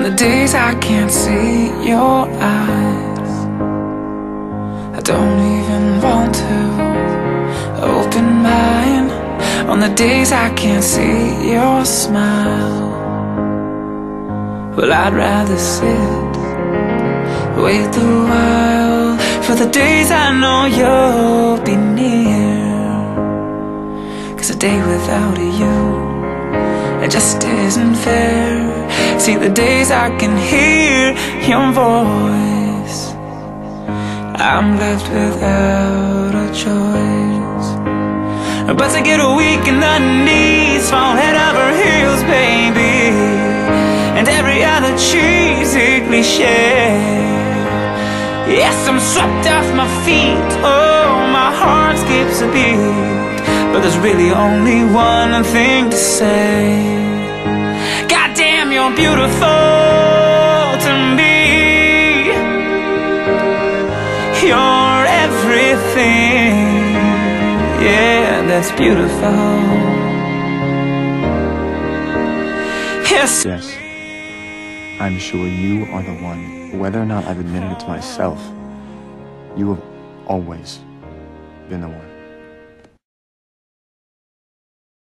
the days I can't see your eyes, I don't even want to open mine. On the days I can't see your smile, well, I'd rather sit, wait a while for the days I know you'll be near. 'Cause a day without you, it just isn't fair. See, the days I can hear your voice, I'm left without a choice but to get weak in the knees, fall head over heels, baby, and every other cheesy cliche. Yes, I'm swept off my feet, oh, my heart skips a beat, but there's really only one thing to say: goddamn, you're beautiful to me. You're everything, yeah, that's beautiful. Yes. Yes, I'm sure you are the one. Whether or not I've admitted it to myself, you have always been the one.